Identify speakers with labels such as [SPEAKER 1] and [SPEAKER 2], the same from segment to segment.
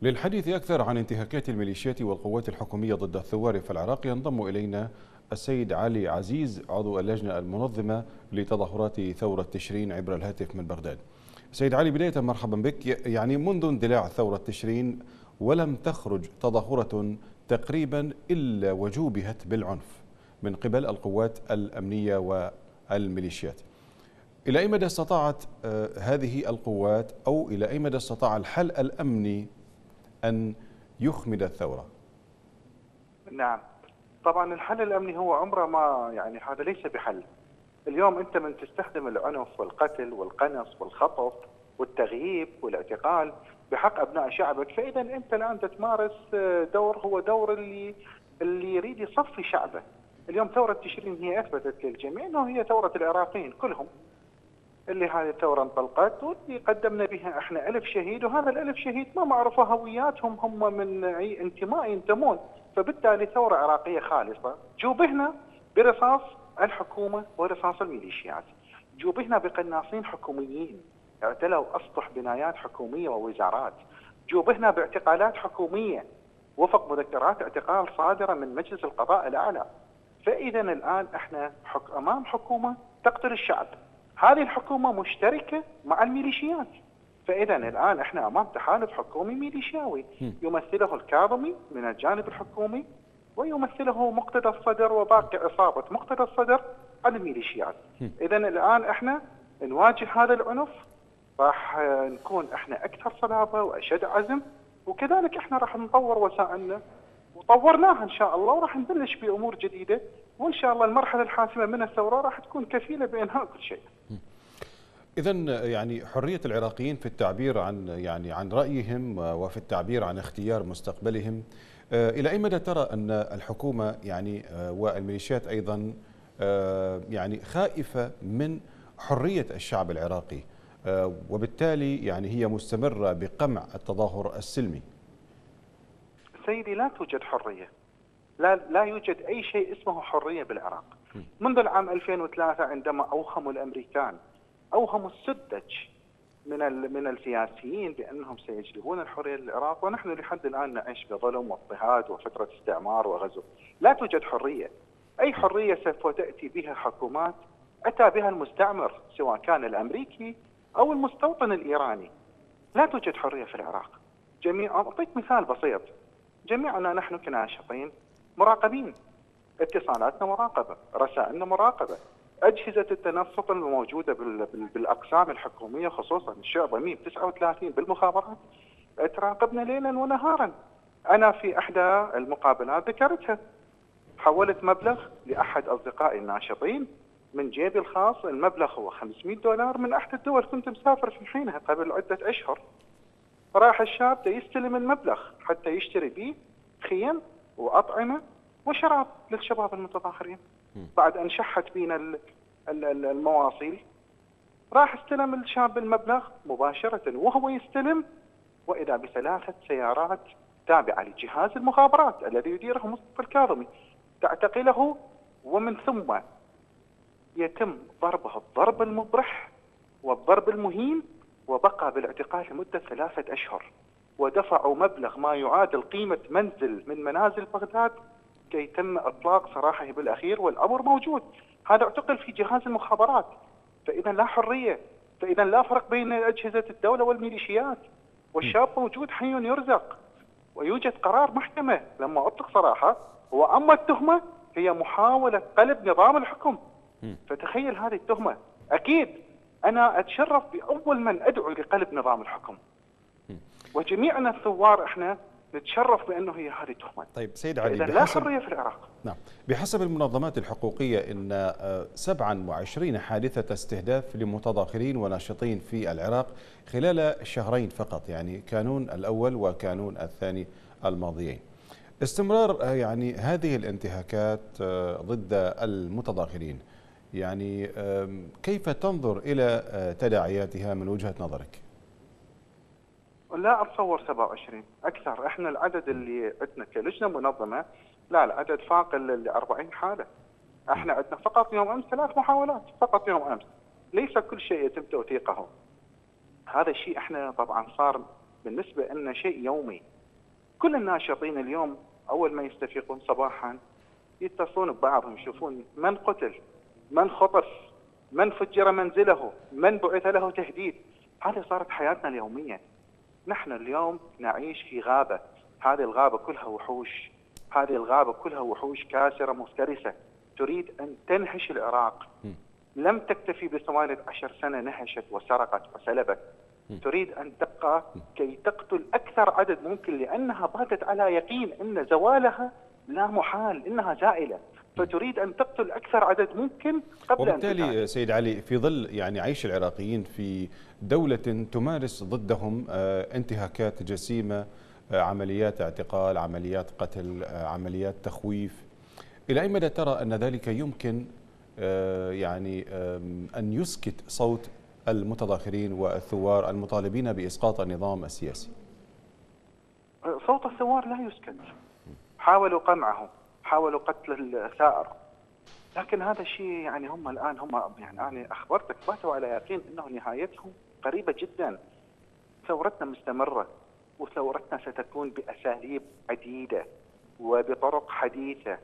[SPEAKER 1] للحديث أكثر عن انتهاكات الميليشيات والقوات الحكومية ضد الثوار في العراق ينضم إلينا السيد علي عزيز عضو اللجنة المنظمة لتظاهرات ثورة تشرين عبر الهاتف من بغداد. سيد علي، بداية مرحبا بك. يعني منذ اندلاع ثورة تشرين ولم تخرج تظاهرة تقريبا إلا وجوبهت بالعنف من قبل القوات الأمنية والميليشيات. إلى أي مدى استطاعت هذه القوات أو إلى أي مدى استطاع الحل الأمني أن يخمد الثورة؟
[SPEAKER 2] نعم، طبعا الحل الأمني هو عمره ما، يعني هذا ليس بحل. اليوم أنت من تستخدم العنف والقتل والقنص والخطف والتغييب والاعتقال بحق أبناء شعبك، فإذا أنت الآن تتمارس دور هو دور اللي يريد يصفي شعبه. اليوم ثورة تشرين هي أثبتت للجميع أنه هي ثورة العراقيين كلهم، اللي هذه الثورة انطلقت واللي قدمنا بها احنا 1000 شهيد، وهذا ال1000 شهيد ما معروفة هوياتهم، هم من أي انتماء ينتمون، فبالتالي ثورة عراقية خالصة. جوبهنا برصاص الحكومة ورصاص الميليشيات، جوبهنا بقناصين حكوميين اعتلوا أسطح بنايات حكومية ووزارات، جوبهنا باعتقالات حكومية وفق مذكرات اعتقال صادرة من مجلس القضاء الأعلى. فإذا الآن احنا أمام حكومة تقتل الشعب، هذه الحكومة مشتركة مع الميليشيات، فإذا الآن احنا أمام تحالف حكومي ميليشياوي يمثله الكاظمي من الجانب الحكومي ويمثله مقتدى الصدر وباقي عصابة مقتدى الصدر على الميليشيات. إذا الآن احنا نواجه هذا العنف، راح نكون احنا أكثر صلابة وأشد عزم، وكذلك احنا راح نطور وسائلنا وطورناها إن شاء الله، وراح نبلش بأمور جديدة، وإن شاء الله المرحلة الحاسمة من الثورة راح تكون كفيلة بإنهاء كل شيء.
[SPEAKER 1] إذن يعني حرية العراقيين في التعبير عن رأيهم وفي التعبير عن اختيار مستقبلهم، إلى أي مدى ترى أن الحكومة والميليشيات أيضا خائفة من حرية الشعب العراقي، وبالتالي هي مستمرة بقمع التظاهر السلمي؟
[SPEAKER 2] سيدي، لا توجد حرية، لا يوجد أي شيء اسمه حرية بالعراق. منذ العام 2003 عندما أوهموا الأمريكان، أوهموا السذج من السياسيين بأنهم سيجلبون الحرية للعراق، ونحن لحد الآن نعيش بظلم واضطهاد وفترة استعمار وغزو. لا توجد حرية. أي حرية سوف تأتي بها حكومات أتى بها المستعمر، سواء كان الأمريكي أو المستوطن الإيراني. لا توجد حرية في العراق. أعطيك مثال بسيط. جميعنا نحن كناشطين مراقبين، اتصالاتنا مراقبة، رسائلنا مراقبة، أجهزة التنصت الموجودة بالأقسام الحكومية خصوصا الشعبة 139 بالمخابرات تراقبنا ليلا ونهارا. أنا في إحدى المقابلات ذكرتها، حولت مبلغ لأحد أصدقائي الناشطين من جيبي الخاص، المبلغ هو $500 من أحد الدول، كنت مسافر في حينها قبل عدة أشهر. راح الشاب يستلم المبلغ حتى يشتري به خيم وأطعمة وشراب للشباب المتظاهرين. بعد أن شحت بينا المواصيل، راح استلم الشاب المبلغ مباشرة، وهو يستلم وإذا ب3 سيارات تابعة لجهاز المخابرات الذي يديره مصطفى الكاظمي تعتقله، ومن ثم يتم ضربه الضرب المبرح والضرب المهين، وبقى بالاعتقال لمدة 3 أشهر، ودفعوا مبلغ ما يعادل قيمة منزل من منازل بغداد كي يتم إطلاق سراحه بالأخير، والأمر موجود. هذا اعتقل في جهاز المخابرات. فإذا لا حرية، فإذا لا فرق بين أجهزة الدولة والميليشيات، والشاب موجود حي يرزق، ويوجد قرار محكمة لما أطلق سراحه. وأما التهمة هي محاولة قلب نظام الحكم. فتخيل هذه التهمة. أكيد أنا أتشرف بأول من أدعو لقلب نظام الحكم، وجميعنا الثوار احنا نتشرف بأنه هي هذه تهمة.
[SPEAKER 1] طيب سيد علي،
[SPEAKER 2] لا حرية في العراق.
[SPEAKER 1] نعم، بحسب المنظمات الحقوقية إن 27 حادثة استهداف لمتظاهرين وناشطين في العراق خلال شهرين فقط، كانون الأول وكانون الثاني الماضيين. استمرار هذه الانتهاكات ضد المتظاهرين، كيف تنظر إلى تداعياتها من وجهة نظرك؟
[SPEAKER 2] لا أتصور 27 أكثر. إحنا العدد اللي عندنا كلجنة منظمة، لا العدد فاق ال 40 حالة. إحنا عندنا فقط يوم أمس 3 محاولات فقط يوم أمس. ليس كل شيء يتم توثيقه. هذا الشيء إحنا طبعا صار بالنسبة لنا شيء يومي. كل الناشطين اليوم أول ما يستفيقون صباحا يتصلون ببعضهم، يشوفون من قتل، من خطف، من فجر منزله، من بعث له تهديد. هذه صارت حياتنا اليومية. نحن اليوم نعيش في غابة، هذه الغابة كلها وحوش، هذه الغابة كلها وحوش كاسرة مفترسة تريد أن تنهش العراق. لم تكتفي بثواني 10 سنة نهشت وسرقت وسلبت، تريد أن تبقى كي تقتل أكثر عدد ممكن، لأنها باتت على يقين أن زوالها لا محال، إنها زائلة، فتريد أن تقتل أكثر عدد ممكن قبل أن تتعلم.
[SPEAKER 1] وبالتالي سيد علي، في ظل يعني عيش العراقيين في دولة تمارس ضدهم انتهاكات جسيمة، عمليات اعتقال، عمليات قتل، عمليات تخويف، إلى أي مدى ترى أن ذلك يمكن يعني أن يسكت صوت المتظاهرين والثوار المطالبين بإسقاط النظام السياسي؟
[SPEAKER 2] صوت الثوار لا يسكت. حاولوا قمعه، حاولوا قتل الثائر، لكن هذا الشيء يعني هم الآن يعني أنا أخبرتك باتوا على يقين أنه نهايتهم قريبة جدا. ثورتنا مستمرة، وثورتنا ستكون بأساليب عديدة وبطرق حديثة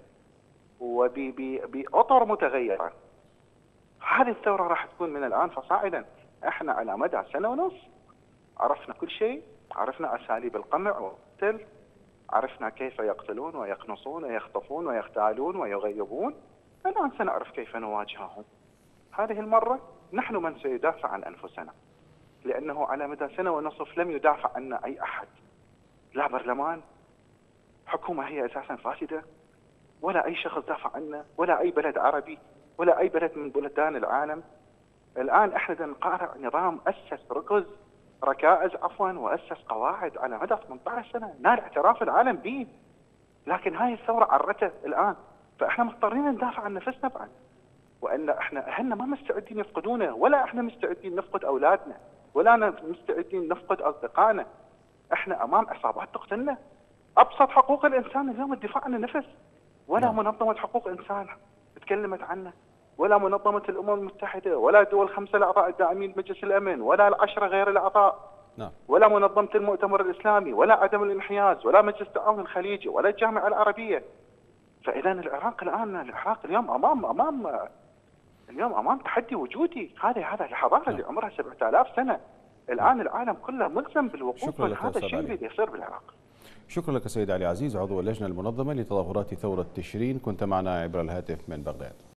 [SPEAKER 2] وبأطر متغيرة. هذه الثورة راح تكون من الآن فصاعدا. احنا على مدى سنة ونص عرفنا كل شيء، عرفنا أساليب القمع والقتل، عرفنا كيف يقتلون ويقنصون ويخطفون ويغتالون ويغيبون. الآن سنعرف كيف نواجههم. هذه المرة نحن من سيدافع عن أنفسنا، لأنه على مدى سنة ونصف لم يدافع عنا أي أحد، لا برلمان، حكومة هي أساسا فاسدة، ولا أي شخص دافع عنا، ولا أي بلد عربي، ولا أي بلد من بلدان العالم. الآن احنا نقارع نظام ركائز وأسس قواعد على مدى 18 سنة نال اعتراف العالم به، لكن هاي الثورة عرته الآن، فاحنا مضطرين ندافع عن نفسنا بعد، وأن احنا أهلنا ما مستعدين يفقدونا، ولا احنا مستعدين نفقد أولادنا، ولا مستعدين نفقد أصدقائنا. احنا أمام عصابات تقتلنا. أبسط حقوق الإنسان اليوم الدفاع عن النفس، ولا منظمة حقوق إنسان تكلمت عنه، ولا منظمة الأمم المتحدة، ولا دول 5 الأعضاء الداعمين مجلس الأمن، ولا 10 غير الأعضاء، ولا منظمة المؤتمر الإسلامي، ولا عدم الانحياز، ولا مجلس التعاون الخليجي، ولا الجامعة العربية. فإذا العراق اليوم أمام تحدي وجودي. هذه الحضارة اللي عمرها 7000 سنة، الآن العالم كله ملزم بالوقوف من هذا الشيء اللي يصير بالعراق.
[SPEAKER 1] شكرا لك سيد علي عزيز، عضو اللجنة المنظمة لتظاهرات ثورة تشرين، كنت معنا عبر الهاتف من بغداد.